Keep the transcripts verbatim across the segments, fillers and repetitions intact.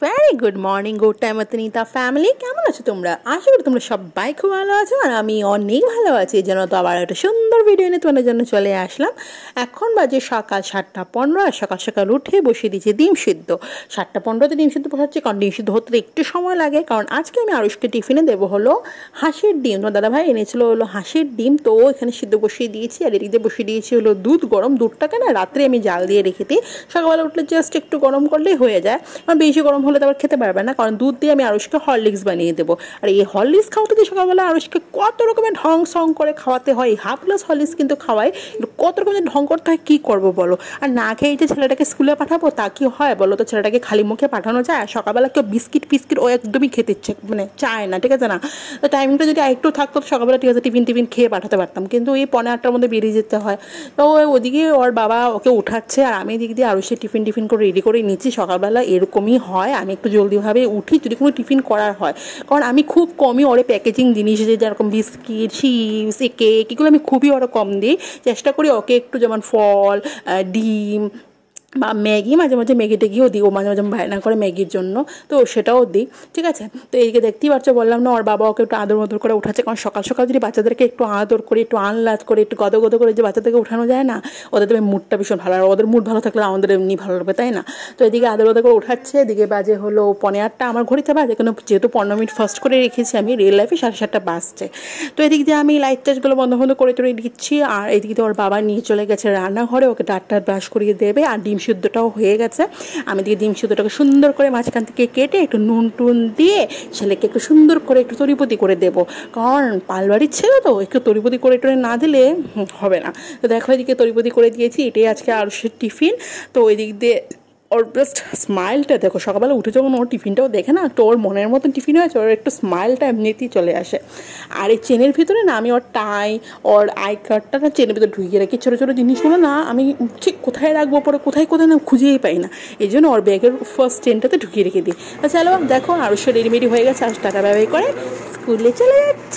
Very good morning good time অতনিতা family, কেমন আছো তোমরা? আশা করি তোমরা সবাই খুব ভালো আছো আর আমি অনেক ভালো আছি। এই জন্য তো আবার একটা সুন্দর ভিডিও নিয়ে তোমাদের জন্য চলে আসলাম। এখন বাজে সকাল সাতটা পনেরো আর সকাল সকাল উঠে বসিয়ে দিয়েছি ডিম সিদ্ধ। সাতটা পনেরোতে ডিম সিদ্ধ বসাচ্ছি, কারণ ডিম সিদ্ধ হতে একটু সময় লাগে। কারণ আজকে আমি আরুষকে টিফিনে দেবো হলো হাঁসের ডিম। তোমার দাদাভাই এনেছিল হলো হাঁসের ডিম, তো এখানে সিদ্ধ বসিয়ে দিয়েছি। আর এদিকে বসিয়ে দিয়েছি হলো দুধ গরম। দুধটাকে না রাত্রে আমি জাল দিয়ে রেখে দিই, সকালবেলা উঠলে জাস্ট একটু গরম করলেই হয়ে যায়। আমার বেশি গরম হলে তো আবার খেতে পারবে না, কারণ দুধ দিয়ে আমি আরুষকে হরলিক্স বানিয়ে দেবো। আর এই হরলিক্স খাওয়াতে দিয়ে সকালবেলা আরুষকে কত রকমের ঢং সং করে খাওয়াতে হয়। হাফ গ্লাস হরলিক্স কিন্তু খাওয়াই, কিন্তু কত রকমের ঢং করতে হয় কী করবো বলো। আর না খেয়ে যে ছেলেটাকে স্কুলে পাঠাবো তা কি হয় বলো তো? ছেলেটাকে খালি মুখে পাঠানো যায়? সকালবেলা কেউ বিস্কিট ফিস্কিট ও একদমই খেতে ইচ্ছে মানে চায় না, ঠিক আছে না? তো টাইমিংটা যদি আরেকটু থাকতো তো সকালবেলা ঠিক আছে টিফিন টিফিন খেয়ে পাঠাতে পারতাম, কিন্তু এই পনেরো আটটার মধ্যে বেরিয়ে যেতে হয়। তো ওদিকে ওর বাবা ওকে উঠাচ্ছে আর আমি দিক দিয়ে আরুষের টিফিন টিফিন করে রেডি করে নিচ্ছি। সকালবেলা এরকমই হয়, আমি একটু জলদিভাবে উঠি যদি কোনো টিফিন করার হয়, কারণ আমি খুব কমই ওরে প্যাকেজিং জিনিস যে যেরকম বিস্কিট চিপস কেক এগুলো আমি খুবই ওরা কম দিই। চেষ্টা করি ওকে একটু যেমন ফল ডিম বা ম্যাগি, মাঝে মাঝে ম্যাগি টেগিও দিই, ও মাঝে মাঝে বায়না করে ম্যাগির জন্য, তো সেটাও দিই, ঠিক আছে। তো এইদিকে দেখতেই পাচ্ছ, বললাম না ওর বাবা ওকে একটু আদর মদর করে উঠাচ্ছে, কারণ সকাল সকাল যদি বাচ্চাদেরকে একটু আদর করে একটু আনলাদ করে একটু গদ গদ করে যে বাচ্চাদেরকে উঠানো যায় না, ওদের তবে মুডটা ভীষণ ভালো। আর ওদের মুড ভালো থাকলে আমাদের এমনি ভালো লাগবে, তাই না? তো এদিকে আদর গদ করে উঠাচ্ছে। এদিকে বাজে হলো পনেরো আটটা, আমার ঘড়িতে বাজে কিন্তু যেহেতু পনেরো মিনিট ফার্স্ট করে রেখেছি আমি, রিয়েল লাইফে সাড়ে সাতটা বাজছে। তো এদিক দিয়ে আমি লাইট টাচগুলো বন্ধ বন্ধ করে করে দিচ্ছি। আর এদিকে ওর বাবা নিয়ে চলে গেছে রান্নাঘরে, ওকে ডাক্তার ব্রাশ করিয়ে দেবে। আর ডিম সিদ্ধটাও হয়ে গেছে। আমি দিকে ডিম সিদ্ধটাকে সুন্দর করে মাঝখান থেকে কেটে একটু নুন টুন দিয়ে ছেলেকে একটু সুন্দর করে একটু তরিপতি করে দেবো, কারণ পালবাড়ির ছেলে তো একটু তরিপতি করে একটু না দিলে হবে না। তো দেখো এদিকে তরিপতি করে দিয়েছি, এটাই আজকে আরুষের টিফিন। তো ওই দিক দিয়ে ওর জাস্ট স্মাইলটা দেখো, সকালবেলা উঠে যখন ওর টিফিনটাও দেখে না, তো ওর মনের মতন টিফিন হয়েছে, ওর একটু স্মাইলটা এমনিতেই চলে আসে। আর এই চেনের ভিতরে না আমি ওর টাই ওর আই কার্ডটা না চেনের ভিতরে ঢুকিয়ে রাখি। ছোটো ছোটো জিনিসগুলো না আমি ঠিক কোথায় রাখবো পরে কোথায় কোথায় না খুঁজেই পাই না, এই জন্য ওর ব্যাগের ফার্স্ট চেনটাতে ঢুকিয়ে রেখে দিই। তো চলো দেখো আরুষের রেডিমেডি হয়ে গেছে, আর টাটা বাই করে স্কুলে চলে যাচ্ছে।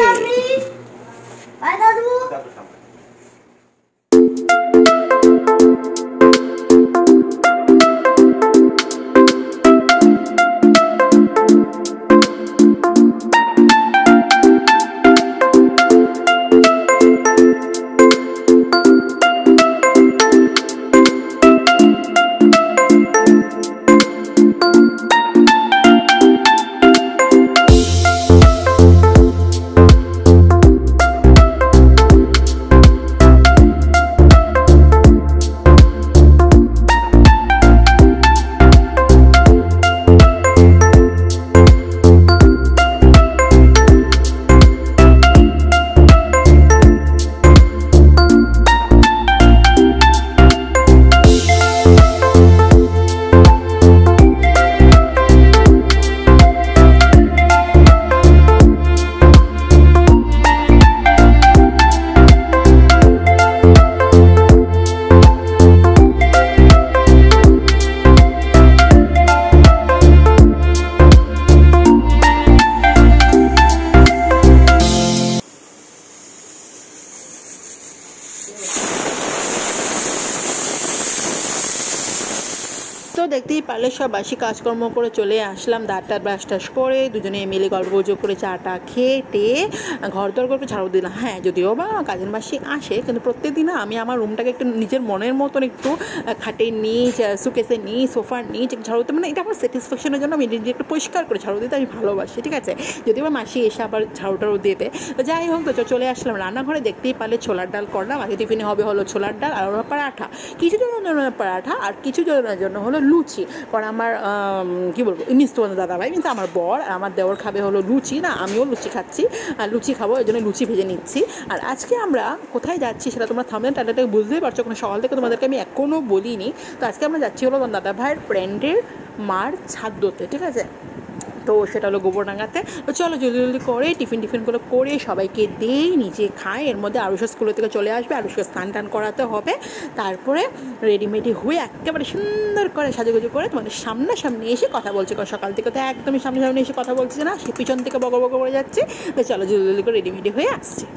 তো দেখতেই পারলে সব বাসি কাজকর্ম করে চলে আসলাম, দাঁত টাত ব্রাশ টাশ করে দুজনে মিলে গল্প গুজব করে চাটা খেতে ঘর দর করে ঝাড়ু দিলাম। হ্যাঁ, যদিও বা কাজের মাসি আসে, কিন্তু প্রত্যেক দিন আমি আমার রুমটাকে একটু নিজের মনের মতন একটু খাটের নিচ, সুকেসের নিচ, সোফার নিচ একটু ঝাড়ু দিতে, মানে এটা আমার স্যাটিসফ্যাকশনের জন্য আমি নিজে একটু পরিষ্কার করে ঝাড়ু দিতে আমি ভালোবাসি, ঠিক আছে। যদিও বা মাসি এসে আবার ঝাড়ু টাড়ু দেবে, তো যাই হোক। তো চলে আসলাম রান্নাঘরে, দেখতেই পারলে ছোলার ডাল করলাম। আজকে টিফিনে হবে হলো ছোলার ডাল আর ওরা পরাঠা, কিছু জনের জন্য পরাঠা আর কিছু জনের জন্য হলো লুচি। কারণ আমার কী বলবো মিস তোমাদের দাদাভাই মিন্স আমার বর আর আমার দেওর খাবে হলো লুচি, না আমিও লুচি খাচ্ছি আর লুচি খাবো, এই জন্য লুচি ভেজে নিচ্ছি। আর আজকে আমরা কোথায় যাচ্ছি সেটা তোমরা থামবেন টাটাটা বুঝতেই পারছো, কোনো সকাল থেকে তোমাদেরকে আমি এখনও বলিনি। তো আজকে আমরা যাচ্ছি হলো তোমার দাদাভাইয়ের ফ্রেন্ডের মার ছাদ্যতে, ঠিক আছে। তো সেটা হলো গোবরডাঙ্গাতে। তো চলো জলদি জলদি করে টিফিন টিফিনগুলো করে সবাইকে দেই, নিজে খাই। এর মধ্যে আরুষের স্কুল থেকে চলে আসবে, আরুষকে স্নান টান করাতে হবে, তারপরে রেডিমেডি হয়ে একেবারে সুন্দর করে সাজুগুজু করে তোমাদের সামনাসামনি এসে কথা বলছে। কারণ সকাল থেকে তো একদমই সামনাসামনি এসে কথা বলছে না, সে পিছন থেকে বকর বকর করে যাচ্ছে। তো চলো জলদি জলদি করে রেডিমেডি হয়ে আসছে।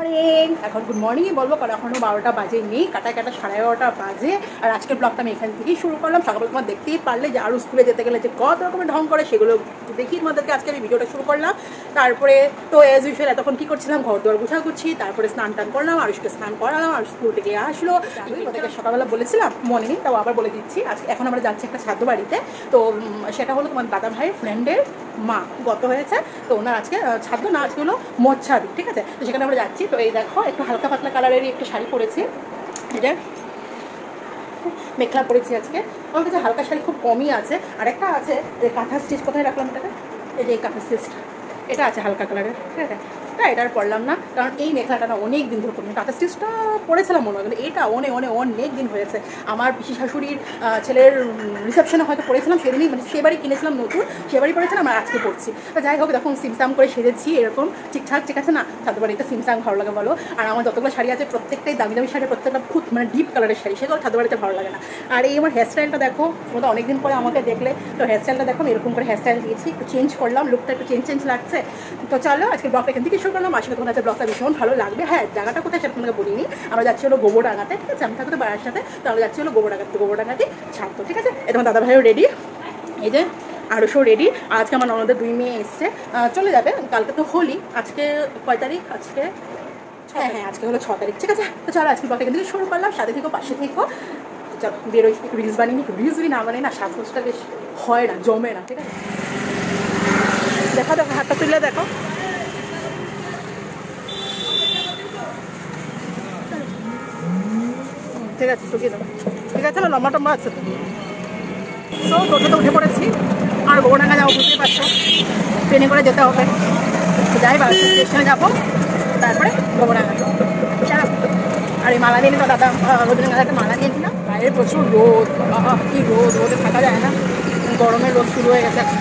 মর্নিং। এখন গুড মর্নিংই বলবো, কারণ এখনও বারোটা বাজে নেই, কাটা কাটা সাড়ে এগারোটা বাজে। আর আজকের ব্লগটা আমি এখান থেকেই শুরু করলাম। সকালে তোমার দেখতেই পারলে যে আরও স্কুলে যেতে গেলে যে কত রকমের ঢং করে, সেগুলো দেখি তোমাদেরকে আজকে আমি ভিডিওটা শুরু করলাম। তারপরে তো অ্যাজ ইউজুয়াল এতক্ষণ কী করছিলাম, ঘর দোয়ার গুছা গুছি, তারপরে স্নান টান করলাম, আরুষকে স্নান করালাম, আর স্কুল থেকে আসলো। ওদেরকে সকালবেলা বলেছিলাম, মনে নেই, তাও আবার বলে দিচ্ছি। আজকে এখন আমরা যাচ্ছি একটা শ্রাদ্ধ বাড়িতে। তো সেটা হলো তোমার দাদা ভাইয়ের ফ্রেন্ডের মা গত হয়েছে, তো ওনার আজকে শ্রাদ্ধ না, আজকে হলো মোজা, ঠিক আছে? তো সেখানে আমরা যাচ্ছি। তো এই দেখো একটু হালকা পাতলা কালারেরই একটা শাড়ি পরেছি, এটা মেখলা পরেছি আজকে। আমার কাছে হালকা শাড়ি খুব কমই আছে, আর একটা আছে যে কাঁথা স্টিচ, কোথায় রাখলাম এটাকে, এই যে এই কাঁথা স্টিচটা, এটা আছে হালকা কালারের, ঠিক আছে? তা এটা আর পরলাম না, কারণ এই মেখলাটা না অনেক দিন ধরে পড়লাম। কাঁথা স্টিচটা পরেছিলাম মনে হয়, কিন্তু এটা অনেক অনেক অনেক দিন হয়েছে। আমার পিসি শাশুড়ির ছেলের রিসেপশনে হয়তো পড়েছিলাম সেদিনই, মানে সেবারই কিনেছিলাম নতুন, সেবারই পড়েছিলাম, আর আজকে পড়ছি। তো যাই হোক, দেখুন সিমসাম করে সেরেছি এরকম ঠিকঠাক, ঠিক আছে না? তাদের বাড়িতে সিমসাম ভালো লাগে বলো। আর আমার যতগুলো শাড়ি আছে প্রত্যেকটাই দামি দামি শাড়ি, প্রত্যেকটা খুব মানে ডিপ কালারের শাড়ি, সেগুলো তাদের বাড়িতে ভালো লাগে না। আর এই আমার হেয়ারস্টাইলটা দেখো, তোমরা অনেকদিন পরে আমাকে দেখলে, তো হেয়ারস্টাইলটা দেখো এরকম করে হেয়ারস্টাইল দিয়েছি, একটু চেঞ্জ করলাম, লুকটা একটু চেঞ্জ চেঞ্জ লাগছে। তো চলো আজকে ব্লগটা এখান থেকে শুরু করলাম। আসলে তোমার ব্লগটা ভীষণ ভালো লাগবে। হ্যাঁ, জায়গাটা কোথায় সেটা তোমাকে বলিনি, আমরা যাচ্ছি হলো গোবরডাঙ্গাতে, ঠিক আছে? আমি থাকতে বাড়ার সাথে, তো আমরা যাচ্ছি হলো গোবরডাঙ্গাতে, গোবরডাঙ্গাতে ছাড়তো, ঠিক আছে? এই তোমার দাদা ভাইও রেডি, এই যে আরুষও রেডি। আজকে আমার ননদের দুই মেয়ে এসছে, চলে যাবে কালকে তো হোলি। আজকে কয় তারিখ? আজকে হ্যাঁ হ্যাঁ আজকে হলো ছ তারিখ, ঠিক আছে? তো চলো আজকে ব্লগটা এখান থেকে শুরু করলাম। সাথে থেকো, পাশে থেকো, চলো বেরোই, একটু রিলস বানিয়ে একটু রিলস যদি না বানাই না, শ্বাসকষ্টটা বেশ হয় না, জমে না, ঠিক আছে? দেখো দেখো হাতটা তুলে দেখো, ঠিক আছে? টুকিয়ে দেবো, ঠিক আছে না? লম্বা টম্বা আছে তো। তো টোটোতে উঠে পড়েছি, আর গোবরডাঙ্গা যাবো, বুঝতেই পারছো, ট্রেনে করে যেতে হবে। তো যাই বাস স্টেশনে যাবো, তারপরে গোবরডাঙ্গা। আর এই মালা নিয়ে তো দাদা রবীন্দ্রনাথ একটা মালা নিয়েছি না, বাইরে প্রচুর রোদ, কি রোদ, রোদে থাকা যায় না, গরমের রোদ শুরু হয়ে গেছে।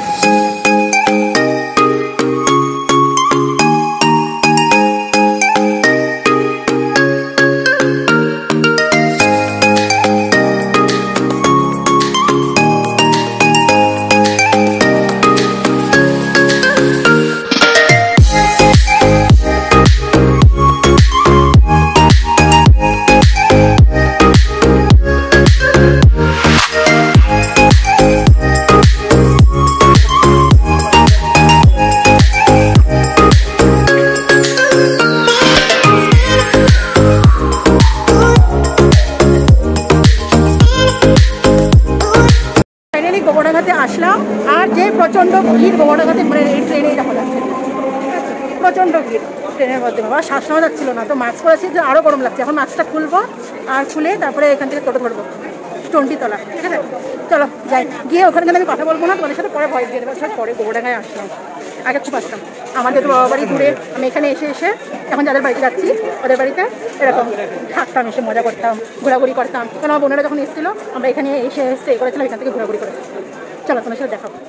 গোবরডাঙ্গাতে আসলাম, আর যে প্রচণ্ড ভিড় গোবরডাঙ্গাতে, মানে এই ট্রেনে যখন যাচ্ছে প্রচণ্ড ভিড় ট্রেনের মধ্যে, বাবা শ্বাস নেওয়া যাচ্ছিল না। তো মাস্ক পরেছি, যে আরও গরম লাগছে। এখন মাস্কটা খুলবো, আর খুলে তারপরে এখান থেকে টোটো ধরবো টন্টিতলা, ঠিক আছে? চলো যাই, গিয়ে ওখানে আমি কথা বলবো না তোমাদের সাথে, পরে ভয়েস দিয়ে দেবো। পরে গোবরডাঙ্গায় আসলাম, আগে খুব আসতাম। আমার যেহেতু বাবা বাড়ি দূরে, আমি এখানে এসে এসে এখন যাদের বাড়িতে যাচ্ছি ওদের বাড়িতে এরকম থাকতাম, এসে মজা করতাম, ঘোরাঘুরি করতাম। কারণ আমার বোনেরা যখন এসেছিলো, আমরা এখানে এসে এসে করেছিলাম, এখান থেকে ঘোরাঘুরি করেছিলাম। চলো তোমার সাথে দেখাবো।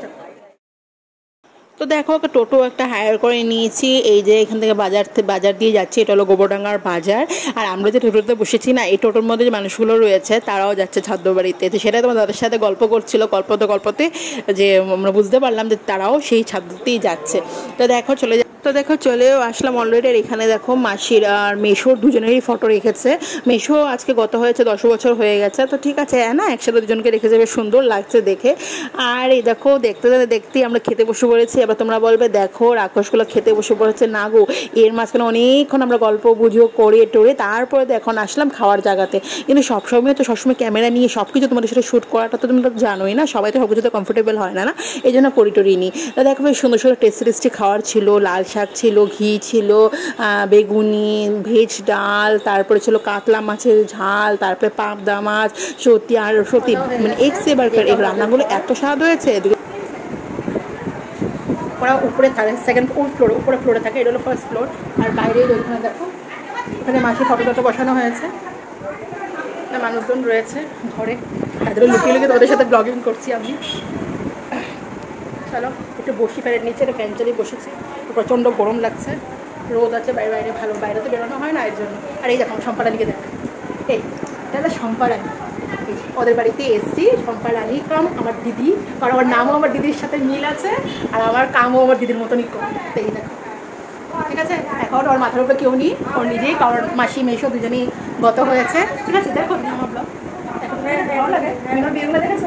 তো দেখো, একটা টোটো একটা হায়ার করে নিয়েছি, এই যে এখান থেকে বাজার বাজার দিয়ে যাচ্ছি, এটা হলো গোবরডাঙ্গার বাজার। আর আমরা যে টোটোতে বসেছি না, এই টোটোর মধ্যে যে মানুষগুলো রয়েছে তারাও যাচ্ছে ছাদ্য বাড়িতে। তো সেটাই তোমার দাদার সাথে গল্প করছিল, গল্পতে গল্পতে যে আমরা বুঝতে পারলাম যে তারাও সেই ছাদ্যতেই যাচ্ছে। তো দেখো চলে যা তো দেখো চলেও আসলাম অলরেডি। আর এখানে দেখো মাসির আর মেশোর দুজনেরই ফটো রেখেছে। মেশো আজকে গত হয়েছে, দশ বছর হয়ে গেছে। তো ঠিক আছে, না একসাথে দুজনকে রেখেছে, বেশ সুন্দর লাগছে দেখে। আর এই দেখো দেখতে দেখতেই আমরা খেতে বসে পড়েছি। এবার তোমরা বলবে দেখো রাক্ষসগুলো খেতে বসে পড়েছে, না গো, এর মাঝখানে অনেকক্ষণ আমরা গল্প বুঝিও করে টোরে তারপরে এখন আসলাম খাওয়ার জায়গাতে। কিন্তু সবসময় তো সবসময় ক্যামেরা নিয়ে সব কিছু তোমাদের সাথে শ্যুট করাটা তো তোমরা জানোই না, সবাই তো সব কিছুতে কমফোর্টেবল হয় না, না এই জন্য করি টরি নিই। তা দেখো বেশ সুন্দর সুন্দর টেস্টি টেস্টি খাওয়ার ছিল, লাল শাক ছিল, ঘি ছিল, বেগুনি, ভেজ ডাল, তারপরে ছিল কাতলা মাছের ঝাল, তারপরে পাবদা মাছ, সত্যি আর সত্যি মানে এক্স এবার এই রান্নাগুলো এত স্বাদ হয়েছে। ওরা উপরে থাকে, সেকেন্ড ফ্লোর উপরে ফ্লোরে থাকে, এটা হলো ফার্স্ট ফ্লোর। আর বাইরে ওইখানে দেখো, ওখানে মাসি ফটো টটো বসানো হয়েছে, মানুষজন রয়েছে ঘরে, তাদেরও লুকিয়ে লুকিয়ে তোমাদের সাথে ব্লগিং করছি আমি। চলো একটু বসি, ফ্যানের নিচে একটা ফ্যান চালিয়ে বসেছি, প্রচণ্ড গরম লাগছে, রোদ আছে বাইরে, বাইরে ভালো, বাইরে তো বেরোনো হয় না এর জন্য। আর এই দেখো সম্পারানিকে দেখ, এই দাদা সম্পারানি, ওদের বাড়িতে এসছি। সম্পারানি কাম আমার দিদি, কারণ আমার নামও আমার দিদির সাথে মিল আছে, আর আমার কামও আমার দিদির মতনই কম। এই দেখো, ঠিক আছে? এখন ওর মাথার উপরে কেউ নেই, ওর নিজেই কারণ মাসি মেশো দুজনেই গত হয়েছে। ঠিক আছে দেখো আমার ব্লগ এখন ভালো লাগে মিনোর বিয়েগুলো দেখেছো?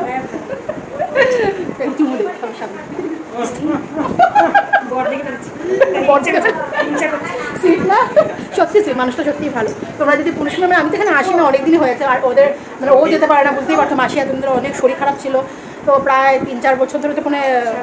চুমু দেবো সবার সামনে সত্যি সে মানুষটা সত্যিই ভালো। তোমরা যদি পুলিশ নামে, আমি তো এখানে আসি না অনেকদিনই হয়েছে, আর ওদের মানে ও যেতে পারে না বুঝতেই পারছো, মাসি এতদিন ধরে অনেক শরীর খারাপ ছিল, তো প্রায় তিন চার বছর ধরে তো মানে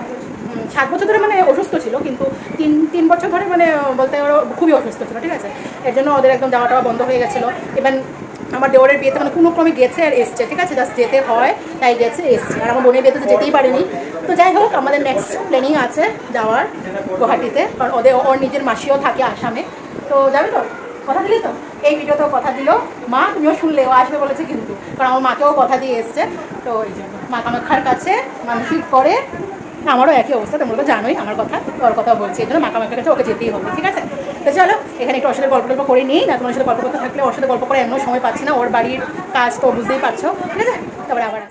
সাত বছর ধরে মানে অসুস্থ ছিল, কিন্তু তিন তিন বছর ধরে মানে বলতে ওরা খুবই অসুস্থ ছিল। ঠিক আছে, এর জন্য ওদের একদম যাওয়া টাওয়া বন্ধ হয়ে গেছিলো। ইভেন আমার দেওরের বিয়েতে মানে কোনো ক্রমে গেছে আর এসছে, ঠিক আছে, জাস্ট যেতে হয় তাই গেছে এসছে, আর আমার বোনের বিয়েতে তো যেতেই পারেনি। তো যাই হোক আমাদের নেক্সট প্ল্যানিং আছে যাওয়ার গুয়াহাটিতে, কারণ ওদের ওর নিজের মাসিও থাকে আসামে। তো যাবে তো? কথা দিলি তো? এই ভিডিওতেও কথা দিল মা, তুমিও শুনলে ও আসবে বলেছে কিন্তু, কারণ আমার মাকেও কথা দিয়ে এসছে। তো এই জন্য মা কামাখ্যার কাছে মানসিক করে, আমারও একই অবস্থা, তোমরা তো জানোই আমার কথা, ওর কথা বলছি, এই জন্য মা কামাখ্যার কাছে ওকে যেতেই হবে। ঠিক আছে, তো চলো এখানে একটু ওর সাথে গল্প টল্প করে নিই না, তোমার সাথে গল্প করতে থাকলে ওর সাথে গল্প করে এমন সময় পাচ্ছি না, ওর বাড়ির কাজ তো বুঝতেই পারছো। ঠিক আছে, তারপরে আবার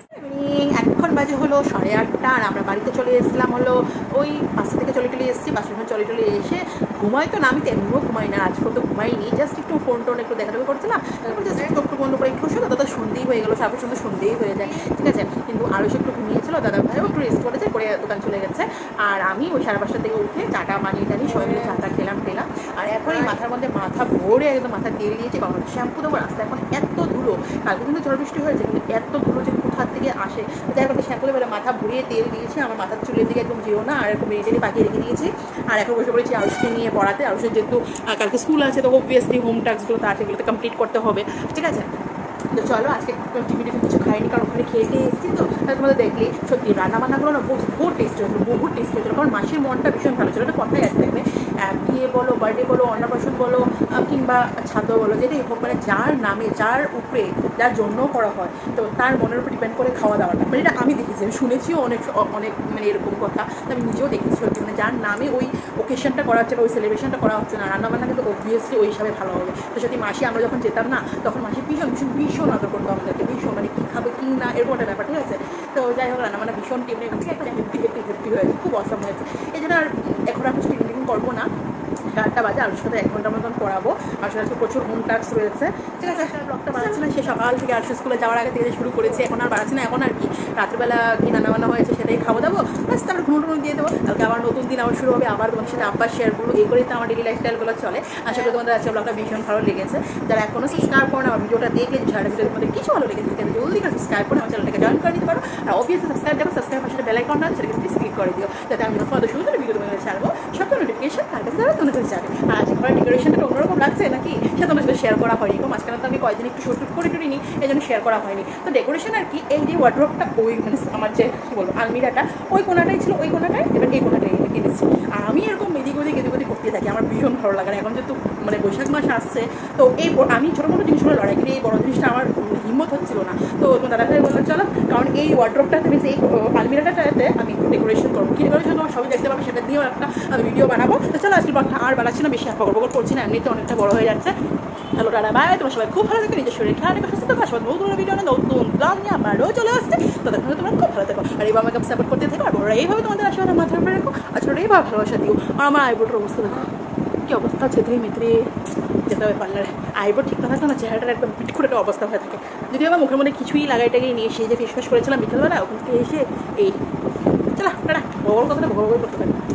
এখন বাজে হলো সাড়ে আটটা, আর আমরা বাড়িতে চলে এসেছিলাম হলো ওই পাঁচটা থেকে চলে চলে এসেছি, পাঁচটা সময় চলে চলে এসে ঘুমাই তো না, আমি তেমনিও ঘুমাই না, আজকাল তো ঘুমাইনি, জাস্ট একটু ফোন টোন একটু দেখাদেখি করছিলাম, তারপর জাস্ট একটু একটু বন্ধ করে একটু শুধু দাদা সন্ধ্যেই হয়ে গেলো, সাপের সন্ধ্যে সন্ধ্যেই হয়ে যায়। ঠিক আছে, কিন্তু আরও সে একটু ঘুমিয়েছিল, দাদা ভাই একটু রেস্ট করেছে, করে দোকান চলে গেছে, আর আমি ওই সাড়ে পাঁচটা থেকে উঠে চাটা বানিয়ে টানি সবাই মিলে চাটা খেলাম টেলাম, আর এখন এই মাথার মধ্যে মাথা ভরে একদম মাথা তেল দিয়েছি, কারণ শ্যাম্পু দেবো, রাস্তায় এখন এত ধুলো, কালকে কিন্তু ঝড় বৃষ্টি হয়েছে কিন্তু এত ধুলো যে কোথার থেকে আসে, যাই হোক শ্যাম্পু দেবো, মাথা ভরিয়ে তেল দিয়েছি, আমার মাথার চুলের দিকে একদম যেও না, আর এরকম মেরিটেরি পাকিয়ে রেখে দিয়েছি, আর এখন বসে পড়েছি আরুষকে নিয়ে পড়াতে। আরুষের যেহেতু কালকে স্কুল আছে তো অবভিয়াসলি হোম টাস্কগুলো তার সেগুলোতে কমপ্লিট করতে হবে। ঠিক আছে, তো চলো আজকে টিভি টিভি কিছু খাইনি, কারণ ওখানে খেয়ে খেয়ে এসেছি, তো তাই তোমাদের দেখলি সত্যি রান্নাবান্নাগুলো না বহুত টেস্ট হয়েছিল, বহুত টেস্ট হয়েছিল, কারণ মাসির মনটা ভীষণ ভালো ছিল, এটা কথাই আসতে থাকবে, বিয়ে বলো, বার্থডে বলো, অন্নপ্রাশন বলো, কিংবা ছাদ বলো, যেটাই হোক, মানে যার নামে যার উপরে যার জন্য করা হয়, তো তার মনের উপর ডিপেন্ড করে খাওয়া দাওয়াটা, মানে এটা আমি দেখেছি, আমি শুনেছিও অনেক অনেক মানে এরকম কথা, আমি নিজেও দেখেছি সত্যি, মানে যার নামে ওই ওকেশনটা করা হচ্ছে, ওই সেলিব্রেশনটা করা হচ্ছে না, রান্নাবান্না কিন্তু অবভিয়াসলি ওই হিসাবে ভালো হবে। তো সত্যি মাসি আমরা যখন যেতাম না, তখন মাসি ভীষণ ভীষণ ভীষণ আদর করতো আমাদেরকে, ভীষণ মানে কী খাবে কী না এরকম একটা ব্যাপার। ঠিক আছে, তো যাই হোক রান্নাবান্না ভীষণ টিমে একটা হেপি হেপি হেপি হয়েছে, খুব অসম হয়েছে, এই জন্য আর এখন আর কিছু টিফিন টিফিন করবো না, আটটা বাজে আরুর সাথে এক ঘন্টার মতন পড়াবো, আর সাথে প্রচুর হোম টাস্ক রয়েছে। ঠিক আছে, ব্লগটা বাড়াচ্ছি না, সে সকাল থেকে আরুষ স্কুলে যাওয়ার আগে থেকে শুরু করেছি, এখন আর বাড়াচ্ছি না, এখন আর কি রাত্রিবেলা কি রান্নাবান্না হয়েছে সেটাই খাবো দাবো, বাস তারপর ঘুম টুমু দিয়ে দেবো, কালকে আবার নতুন দিন আবার শুরু হবে, আবার তোমার সাথে আবার শেয়ার করবো, এই করেই তো আমার ডেলি লাইফস্টাইলগুলো চলে। আশা করি তোমাদের আজকে ব্লগটা ভীষণ ভালো লেগেছে, যারা এখনও সাবস্ক্রাইব করে না আমার ভিডিওটা দেখলে সারা ভিডিও তোমাদের কিছু ভালো লেগেছে তাহলে জলদি করে সাবস্ক্রাইব করে আমার চ্যানেলটাকে জয়েন করে দিতে পারো, আর অবভিয়াসলি সাবস্ক্রাইব দেখো, সাবস্ক্রাইব পাশে বেল আইকনটা সেটাকে প্লিজ ক্লিক করে দিও, যাতে আমি তোমাদের শুরু করে ভিডিও তোমাদের ছাড়বো, সব নোটিফিকেশন তার কাছে যাবে তোমাদের কাছে যাবে। আর আজকে ঘরের ডেকোরেশনটা অন্যরকম লাগছে নাকি সে তোমার সাথে শেয়ার করা হয়নি, মাঝখানে তো আমি কয়েকদিন একটু শুট করে টুটি নিই, এই জন্য শেয়ার করা হয়নি। তো ডেকোরেশন আর কি, এই যে ওয়ার্ড্রপটা ওই মানে আমার যে কী বলবো আলমিরাটা ওই কোনাটাই ছিল, ওই কোনাটায় এবার এই কোনাটাই কিনেছি, আর আমি এরকম এদিক ওদিক এদিক ওদিক করতে থাকি, আমার ভীষণ ভালো লাগে। এখন যেহেতু মানে বৈশাখ মাস আসছে, তো এই আমি ছোটো মোটো জিনিসগুলো লড়াই কিন্তু এই বড়ো জিনিসটা আমার হিম্মত হচ্ছিল না, তো তোমার দাদা ভাই বললাম চলো, কারণ এই ওয়ার্ড্রপটাতে মিনস এই আলমিরাটাতে আমি একটু ডেকোরেশন করবো, কী ডেকোরেশন করবো সবই দেখতে পাবো, সেটা দিয়েও একটা আমি ভিডিও বানাবো। তো চলো আজকে ব্লগটা আর বাড়াচ্ছি না, বেশি আপা বকর করছি না, এমনিতে অনেকটা বড় হয়ে যাচ্ছে। হ্যালো টাটা বাই, তোমার সবাই খুব ভালো থাকে, নিজের শরীর খেয়াল রেখে সুস্থ থাকো, আসবে নতুন ভিডিও না নতুন ব্লগ নিয়ে আবারও চলে আসছে, তাদের সঙ্গে তোমরা খুব ভালো থাকো, আর এইভাবে আমাকে সাপোর্ট করতে থাকো, আর বড়রা এইভাবে তোমাদের আশীর্বাদ মাথার উপরে রাখো, আর ছোটো এইভাবে ভালোবাসা দিও। আর আমার আইব্রোটার অবস্থা দেখো কী অবস্থা, ছেত্রি মিত্রি যেতে হবে পার্লারে, আইব্রো ঠিক না থাকলে না চেহারাটার একদম পিটকুট একটা অবস্থা হয়ে থাকে, যদি আমার মুখের মধ্যে কিছুই লাগাই টাগাই নিয়ে এসে যে ফেস ওয়াশ করেছিলাম বিকেলবেলা, ওখান থেকে এসে এই চলা টাটা বড় কথাটা বড় করতে পারি।